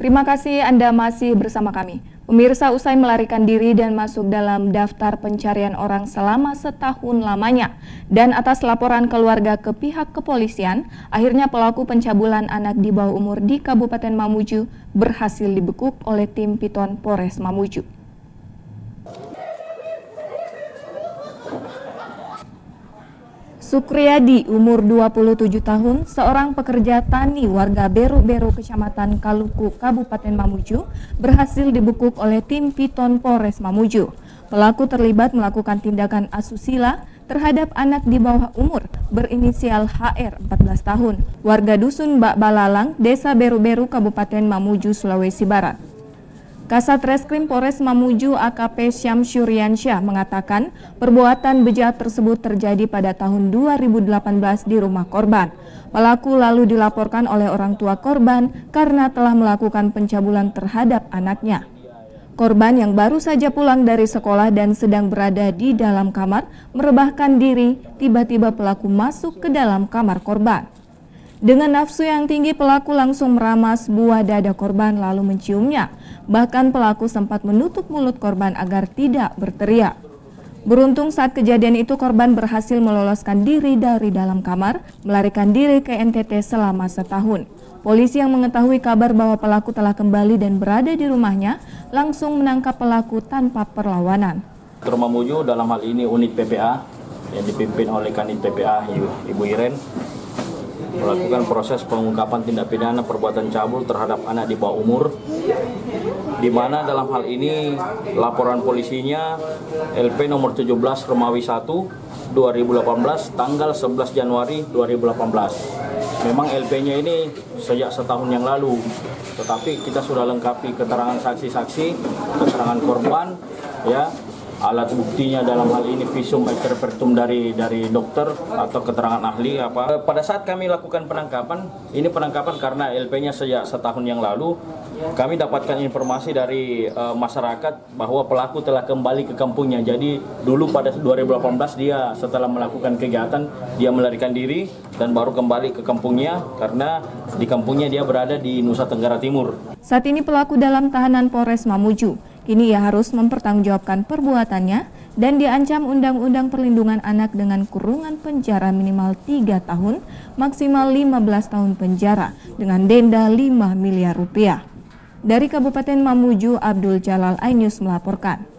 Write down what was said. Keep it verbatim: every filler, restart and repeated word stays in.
Terima kasih Anda masih bersama kami. Pemirsa, usai melarikan diri dan masuk dalam daftar pencarian orang selama setahun lamanya dan atas laporan keluarga ke pihak kepolisian, akhirnya pelaku pencabulan anak di bawah umur di Kabupaten Mamuju berhasil dibekuk oleh tim Piton Polres Mamuju. Sukriyadi, umur dua puluh tujuh tahun, seorang pekerja tani warga Beru-Beru, Kecamatan Kaluku, Kabupaten Mamuju, berhasil dibekuk oleh tim Piton Polres Mamuju. Pelaku terlibat melakukan tindakan asusila terhadap anak di bawah umur berinisial H R, empat belas tahun, warga Dusun Bak Balalang, Desa Beru-Beru, Kabupaten Mamuju, Sulawesi Barat. Kasat Reskrim Polres Mamuju A K P Syamsyuriansyah mengatakan perbuatan bejat tersebut terjadi pada tahun dua ribu delapan belas di rumah korban. Pelaku lalu dilaporkan oleh orang tua korban karena telah melakukan pencabulan terhadap anaknya. Korban yang baru saja pulang dari sekolah dan sedang berada di dalam kamar merebahkan diri, tiba-tiba pelaku masuk ke dalam kamar korban. Dengan nafsu yang tinggi, pelaku langsung meramas buah dada korban lalu menciumnya. Bahkan pelaku sempat menutup mulut korban agar tidak berteriak. Beruntung saat kejadian itu korban berhasil meloloskan diri dari dalam kamar, melarikan diri ke N T T selama setahun. Polisi yang mengetahui kabar bahwa pelaku telah kembali dan berada di rumahnya, langsung menangkap pelaku tanpa perlawanan. Polres Mamuju dalam hal ini unit P P A yang dipimpin oleh Kanit P P A Ibu Iren melakukan proses pengungkapan tindak pidana perbuatan cabul terhadap anak di bawah umur, di mana dalam hal ini laporan polisinya L P nomor tujuh belas Romawi satu dua ribu delapan belas tanggal sebelas Januari dua ribu delapan belas. Memang L P-nya ini sejak setahun yang lalu, tetapi kita sudah lengkapi keterangan saksi-saksi, keterangan korban, ya. Alat buktinya dalam hal ini visum et repertum dari dari dokter atau keterangan ahli apa. Pada saat kami lakukan penangkapan, ini penangkapan karena L P-nya sejak setahun yang lalu, kami dapatkan informasi dari uh, masyarakat bahwa pelaku telah kembali ke kampungnya. Jadi dulu pada dua ribu delapan belas dia setelah melakukan kegiatan dia melarikan diri dan baru kembali ke kampungnya karena di kampungnya dia berada di Nusa Tenggara Timur. Saat ini pelaku dalam tahanan Polres Mamuju. Kini ia harus mempertanggungjawabkan perbuatannya dan diancam Undang-Undang Perlindungan Anak dengan kurungan penjara minimal tiga tahun, maksimal lima belas tahun penjara dengan denda lima miliar rupiah. Dari Kabupaten Mamuju, Abdul Jalal, iNews melaporkan.